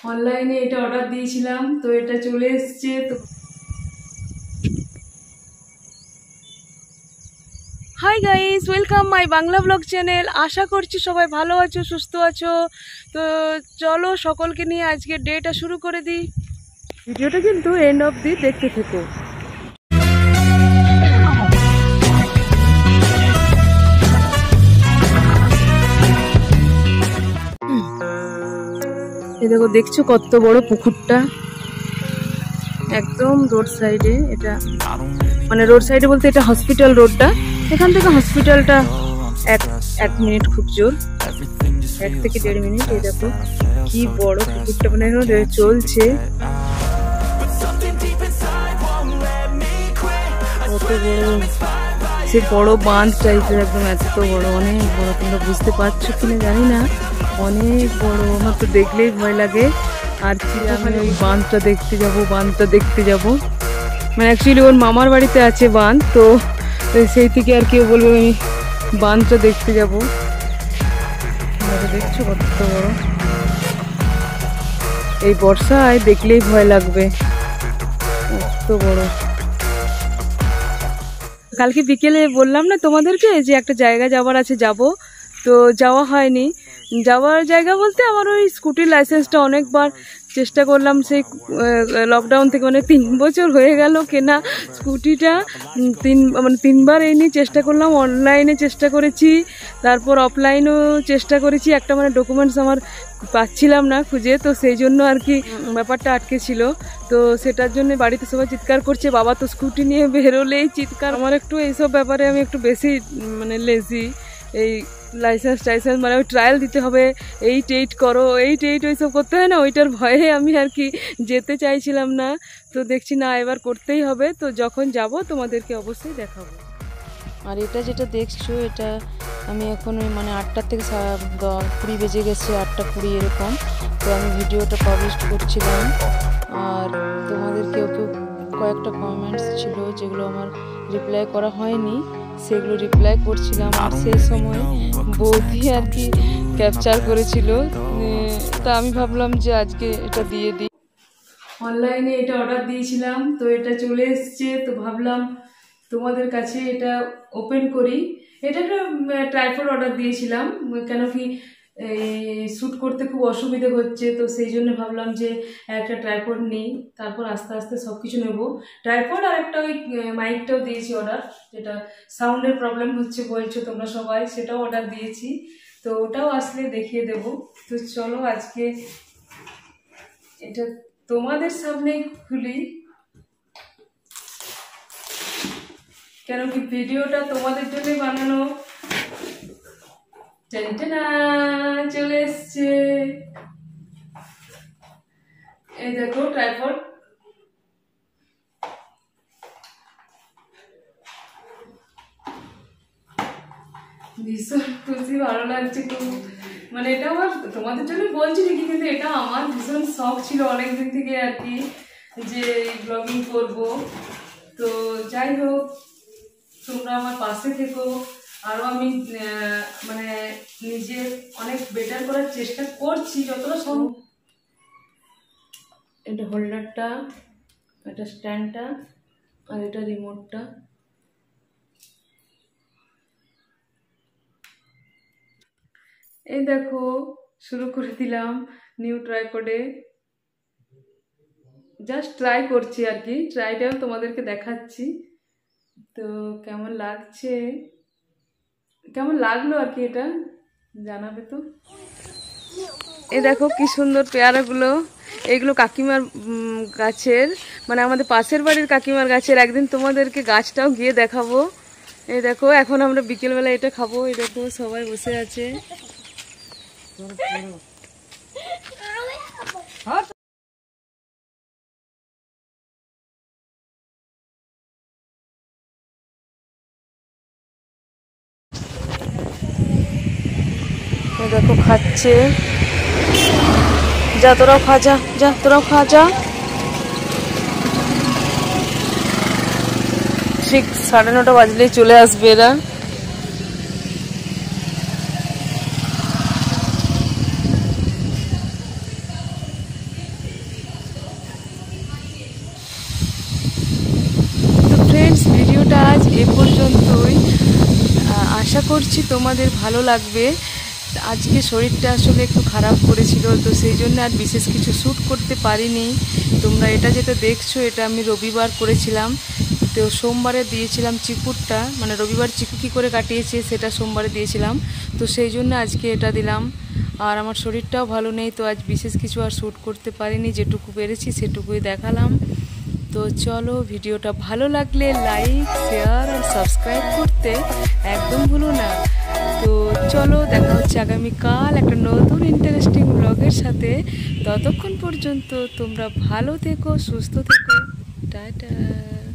অনলাইনে এটা অর্ডার দিয়েছিলাম, তো এটা চলে এসছে। তো hi guys, welcome my Bangla blog channel. আশা করছি সবাই ভালো আছো, সুস্থ আছো। তো চলো সকলকে নিয়ে আজকে ডেটা শুরু করে দিই। ভিডিওটা কিন্তু এন্ড অফ দি দেখতে থেকো। এই দেখো, দেখছো কত বড় পুকুরটা, একদম রোড সাইডে। এটা মানে রোড সাইডে বলতে এটা হসপিটাল রোডটা। এখান থেকে হসপিটালটা এক মিনিট, খুব জোর 1 থেকে 1.5 মিনিট। এই দেখো কি বড় পুকুরটা, মানে এখন চলছে। কত বড়, সে বড় বাঁধ টাইপের, একদম এত বড়, অনেক বড়। তোমরা বুঝতে পারছো কিনা জানি না, অনেক বড়। আমার তো দেখলেই ভয় লাগে। আর আমি ওই বাঁধটা দেখতে যাবো। মানে অ্যাকচুয়ালি ওর মামার বাড়িতে আছে বাঁধ, তো সেই থেকে আর কেউ বলবো আমি বাঁধটা দেখতে যাবো। দেখছো কত বড়, এই বর্ষায় দেখলেই ভয় লাগবে, কত বড়। কালকে বিকেলে বললাম না তোমাদেরকে যে একটা জায়গা যাওয়ার আছে, যাব। তো যাওয়া হয়নি। যাওয়ার জায়গা বলতে আমার ওই স্কুটির লাইসেন্সটা অনেকবার চেষ্টা করলাম, সেই লকডাউন থেকে, মানে 3 বছর হয়ে গেল কেনা স্কুটিটা। 3বার এই নিয়ে চেষ্টা করলাম। অনলাইনে চেষ্টা করেছি, তারপর অফলাইনেও চেষ্টা করেছি। একটা মানে ডকুমেন্টস আমার পাচ্ছিলাম না খুঁজে, তো সেই জন্য আর কি ব্যাপারটা আটকে ছিল। তো সেটার জন্য বাড়িতে সবাই চিৎকার করছে, বাবা তো স্কুটি নিয়ে বেরোলেই চিৎকার। আমার একটু এইসব ব্যাপারে আমি একটু বেশি মানে লেজি। এই লাইসেন্স টাইসেন্স মানে ওই ট্রায়াল দিতে হবে, 8 করো, 8 ওইসব করতে হয় না, ওইটার ভয়ে আমি আর কি যেতে চাইছিলাম না। তো দেখছি না, এবার করতেই হবে। তো যখন যাব তোমাদেরকে অবশ্যই দেখাবো। আর এটা যেটা দেখছো, এটা আমি এখন ওই মানে 8টা থেকে 20 বেজে গেছে, 8টা 20 এরকম। তো আমি ভিডিওটা পাবলিশ করছিলাম। আর তোমাদের কেউ কয়েকটা কমেন্টস ছিল যেগুলো আমার রিপ্লাই করা হয়নি, সেগুলো রিপ্লাই করছিলাম। আর সেই সময় বৌদি আর কি ক্যাপচার করেছিল, তা আমি ভাবলাম যে আজকে এটা দিয়ে দিই। অনলাইনে এটা অর্ডার দিয়েছিলাম, তো এটা চলে এসছে। তো ভাবলাম তোমাদের কাছে এটা ওপেন করি। এটা একটা ট্রাইপড অর্ডার দিয়েছিলাম, কেন কি শ্যুট করতে খুব অসুবিধে হচ্ছে। তো সেই জন্য ভাবলাম যে একটা ট্রাইপড নিই, তারপর আস্তে আস্তে সব কিছু নেবো। ট্রাইপড আর একটা ওই মাইকটাও দিয়েছি অর্ডার, যেটা সাউন্ডের প্রবলেম হচ্ছে বলছো তোমরা সবাই, সেটাও অর্ডার দিয়েছি। তো ওটাও আসলে দেখিয়ে দেব। তো চলো আজকে এটা তোমাদের সামনে খুলি, কেন কি ভিডিওটা তোমাদের জন্যই বানানো। টেনটেনা চলে এসছে, এই দেখো ট্রাইপড। ভীষণ খুশি, ভালো লাগছে খুব। মানে এটা আমার তোমাদের জন্য বলছি ঠিকই, কিন্তু এটা আমার ভীষণ শখ ছিল অনেকদিন থেকে আর কি, যে ব্লগিং করব। তো যাই হোক, তোমরা আমার পাশে থেকো। আরও আমি মানে নিজে অনেক বেটার করার চেষ্টা করছি যতটা সম্ভব। এটা হোল্ডারটা, এটা স্ট্যান্ডটা, আর এটা রিমোটটা। এই দেখো শুরু করে দিলাম নিউ ট্রাইপডে। জাস্ট ট্রাই করছি আর কি, ট্রাইটাও তোমাদেরকে দেখাচ্ছি। তো কেমন লাগছে, কেমন লাগলো আর কি, এটা জানাবে তো। এই দেখো কি সুন্দর পেয়ারাগুলো, এইগুলো কাকিমার গাছের, মানে আমাদের পাশের বাড়ির কাকিমার গাছের। একদিন তোমাদেরকে গাছটাও গিয়ে দেখাবো। এই দেখো এখন আমরা বিকেলবেলা এটা খাবো। এই দেখো সবাই বসে আছে। দেখো খাচ্ছে, যা তোরাও খা, যা তোরাও খা, যা। ঠিক 9:30 বাজলেই চলে আসবে এরা। পর্যন্তই। আশা করছি তোমাদের ভালো লাগবে। আজকে শরীরটা আসলে একটু খারাপ করেছিল, তো সেই জন্য আর বিশেষ কিছু শ্যুট করতে পারিনি। তোমরা এটা যেটা দেখছো এটা আমি রবিবার করেছিলাম, তো সোমবারে দিয়েছিলাম চিকুরটা, মানে রবিবার চিকু কী করে কাটিয়েছে সেটা সোমবারে দিয়েছিলাম, তো সেই জন্য আজকে এটা দিলাম। আর আমার শরীরটাও ভালো নেই, তো আজ বিশেষ কিছু আর শ্যুট করতে পারিনি, যেটুকু পেরেছি সেটুকুই দেখালাম। তো চলো, ভিডিওটা ভালো লাগলে লাইক, শেয়ার আর সাবস্ক্রাইব করতে একদম ভুলো না। তো চলো, দেখা হচ্ছে আগামীকাল একটা নতুন ইন্টারেস্টিং ব্লগের সাথে। ততক্ষণ পর্যন্ত তোমরা ভালো থেকো, সুস্থ থেকো, টাটা।